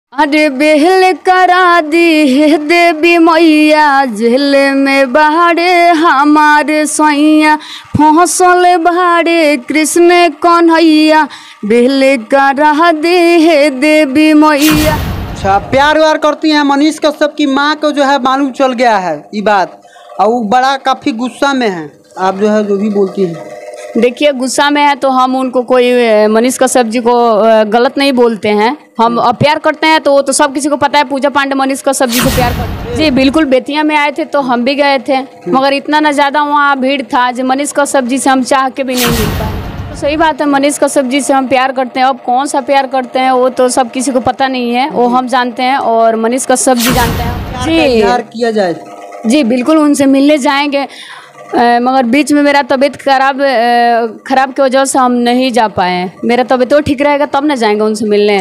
अरे बेहल करा दी है देवी मैया, जेल में बाहरे हमारे सैया, फसल बाहरे कृष्ण कन्हैया, बेहल करा दी है देवी मैया। अच्छा, प्यार व्यार करती हैं। मनीष कश्यप की माँ को जो है मालूम चल गया है ये बात, और वो बड़ा काफ़ी गुस्सा में है। आप जो है जो भी बोलती हैं, देखिए गुस्सा में है तो हम उनको कोई मनीष कश्यप जी को गलत नहीं बोलते हैं। हम प्यार करते हैं तो वो तो सब किसी को पता है, पूजा पांडे मनीष कश्यप जी को प्यार करते हैं। जी बिल्कुल, बेतिया में आए थे तो हम भी गए थे, मगर इतना ना ज़्यादा वहाँ भीड़ था जो मनीष कश्यप जी से हम चाह के भी नहीं मिल पाए। तो सही बात है, मनीष कश्यप जी से हम प्यार करते हैं। अब कौन सा प्यार करते हैं वो तो सब किसी को पता नहीं है, वो हम जानते हैं और मनीष कश्यप जी जानते हैं। जी प्यार किया जाए। जी बिल्कुल, उनसे मिलने जाएंगे, मगर बीच में मेरा तबीयत खराब की वजह से हम नहीं जा पाए। मेरा तबीयत तो ठीक रहेगा तब ना जाएंगे उनसे मिलने।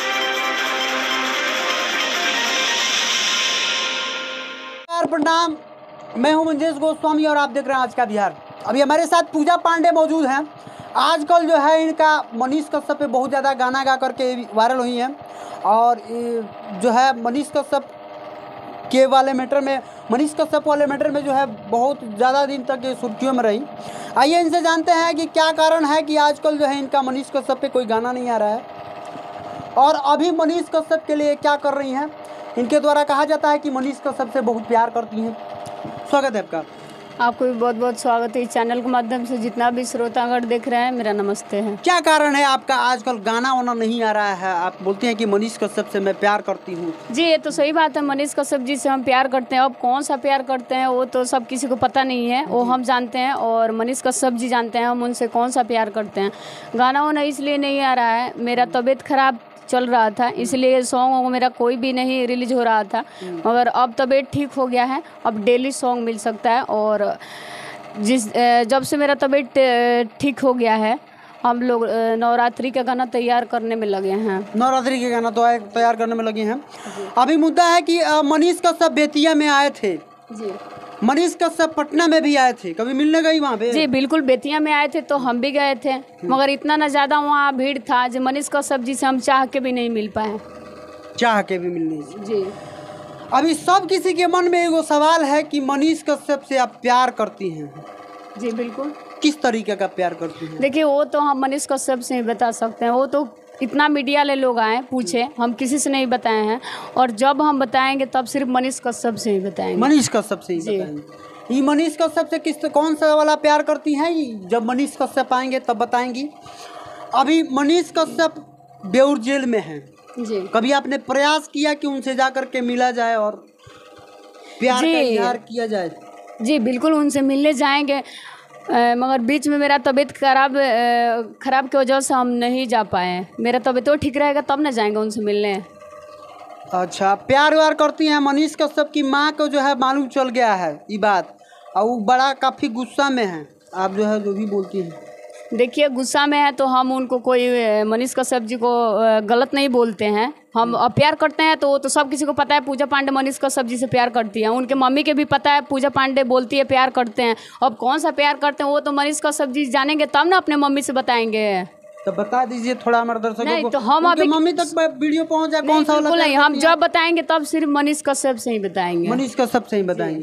प्रणाम, मैं हूं मंजेश गोस्वामी और आप देख रहे हैं आज का बिहार। अभी हमारे साथ पूजा पांडे मौजूद हैं। आजकल जो है इनका मनीष कश्यप पे बहुत ज़्यादा गाना गा करके वायरल हुई हैं, और जो है मनीष कश्यप के वाले मैटर में, मनीष कश्यप वाले मैटर में जो है बहुत ज़्यादा दिन तक ये सुर्खियों में रही। आइए इनसे जानते हैं कि क्या कारण है कि आजकल जो है इनका मनीष कश्यप पे कोई गाना नहीं आ रहा है, और अभी मनीष कश्यप के लिए क्या कर रही हैं। इनके द्वारा कहा जाता है कि मनीष कश्यप से बहुत प्यार करती हैं। स्वागत है आपका। आपको भी बहुत बहुत स्वागत है। इस चैनल के माध्यम से जितना भी श्रोतागण देख रहे हैं, मेरा नमस्ते है। क्या कारण है आपका आजकल गाना वाना नहीं आ रहा है? आप बोलते हैं कि मनीष कश्यप से मैं प्यार करती हूँ। जी ये तो सही बात है, मनीष कश्यप जी से हम प्यार करते हैं। अब कौन सा प्यार करते हैं वो तो सब किसी को पता नहीं है, वो हम जानते हैं और मनीष कश्यप जी जानते हैं हम उनसे कौन सा प्यार करते हैं। गाना वाना इसलिए नहीं आ रहा है, मेरा तबीयत खराब चल रहा था, इसलिए सॉन्ग मेरा कोई भी नहीं रिलीज हो रहा था, मगर अब तबीयत ठीक हो गया है, अब डेली सॉन्ग मिल सकता है। और जब से मेरा तबीयत ठीक हो गया है, हम लोग नवरात्रि का गाना तैयार करने में लगे हैं। नवरात्रि के गाना तो तैयार करने में लगे हैं। अभी मुद्दा है कि मनीष कश्यप बेतिया में आए थे, जी मनीष कश्यप पटना में भी आए थे, कभी मिलने गई वहाँ पे? जी बिल्कुल, बेतिया में आए थे तो हम भी गए थे, मगर इतना ना ज़्यादा वहाँ भीड़ था जो मनीष कश्यप जी से हम चाह के भी नहीं मिल पाए। चाह के भी मिलने से। जी अभी सब किसी के मन में एगो सवाल है कि मनीष कश्यप से आप प्यार करती हैं। जी बिल्कुल। किस तरीके का प्यार करती हैं? देखिए वो तो हम मनीष कश्यप से ही बता सकते हैं, वो तो इतना मीडिया ले लोग आए पूछे, हम किसी से नहीं बताए हैं, और जब हम बताएंगे तब सिर्फ मनीष कश्यप से ही बताएंगे। मनीष कश्यप से ही बताएंगे। ये मनीष कश्यप से कौन सा वाला प्यार करती हैं? जब मनीष कश्यप आएंगे तब बताएंगी। अभी मनीष कश्यप बेउर जेल में हैं। जी कभी आपने प्रयास किया कि उनसे जाकर के मिला जाए और प्यार का इजहार किया जाए? जी बिल्कुल, उनसे मिलने जाएंगे, मगर बीच में मेरा तबीयत खराब की वजह से हम नहीं जा पाए। मेरा तबीयत तो ठीक रहेगा तब ना जाएंगे उनसे मिलने। अच्छा, प्यार व्यार करती हैं। मनीष कश्यप की माँ को जो है मालूम चल गया है ये बात, और वो बड़ा काफ़ी गुस्सा में है। आप जो है जो भी बोलती हैं, देखिए गुस्सा में है तो हम उनको कोई मनीष कश्यप जी को गलत नहीं बोलते हैं। हम प्यार करते हैं तो वो तो सब किसी को पता है, पूजा पांडे मनीष कश्यप जी से प्यार करती है। उनके मम्मी के भी पता है, पूजा पांडे बोलती है प्यार करते हैं। अब कौन सा प्यार करते हैं वो तो मनीष कश्यप जी जानेंगे तब ना अपने मम्मी से बताएंगे। तो बता दीजिए थोड़ा हमारे दर्शकों को। नहीं तो हम अभी मम्मी तक वीडियो पहुंच जाए कौन सा वाला? नहीं, हम जब बताएंगे तब सिर्फ मनीष कश्यप से ही बताएंगे। मनीष कश्यप से ही बताएंगे।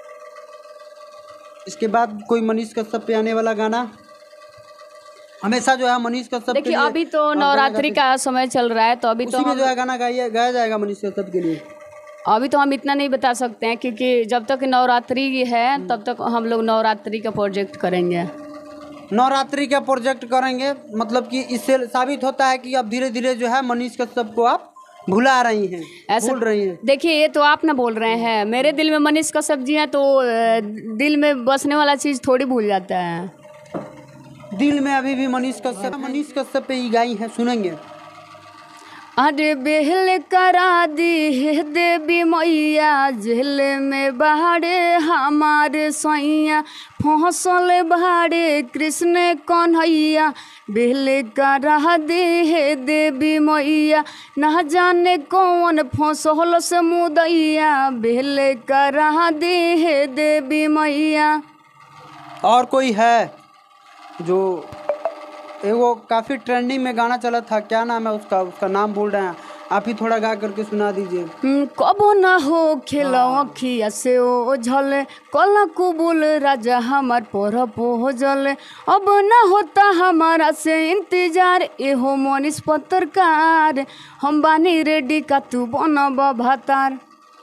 इसके बाद कोई मनीष कश्यप पे आने वाला गाना हमेशा जो है मनीष कश्यप। देखिए अभी तो नवरात्रि का समय चल रहा है, तो अभी तो में जो है गाना गाया जाएगा मनीष कश्यप के लिए। अभी तो हम इतना नहीं बता सकते हैं, क्योंकि जब तक नवरात्रि है तब तक हम लोग नवरात्रि का प्रोजेक्ट करेंगे। नवरात्रि का प्रोजेक्ट करेंगे, मतलब कि इससे साबित होता है कि अब धीरे धीरे जो है मनीष कश्यप को आप भुला रही हैं, भूल रही हैं। देखिए ये तो आप ना बोल रहे हैं, मेरे दिल में मनीष कश्यप जी हैं तो दिल में बसने वाला चीज़ थोड़ी भूल जाता है। दिल में अभी भी मनीष कश्यप पे ही गाई है, सुनेंगे। अरे बेहल करा दी है देवी मैया, जेल में बाहरे हमारे सैया, फसल बाहरे कृष्ण कन्हैया, बेहल करा दी है देवी मैया, ना जाने कौन फसल से मुदैया, बेहल करा दी है देवी मैया। और कोई है जो एगो काफ़ी ट्रेंडिंग में गाना चला था, क्या नाम है उसका नाम भूल रहे हैं। आप ही थोड़ा गा करके सुना दीजिए। कबो ना हो खेल अखिया से ओ झले कल कुबुल राजा हमार पर हो जले अब ना होता हमारा से इंतजार एहो मनीष पत्रकार हम बानी रेडी का तू बनब भातार।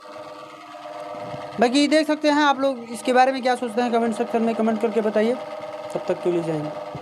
बाकी देख सकते हैं आप लोग, इसके बारे में क्या सोचते हैं कमेंट सेक्शन में कमेंट करके बताइए। तब तक के लिए जय हिंद।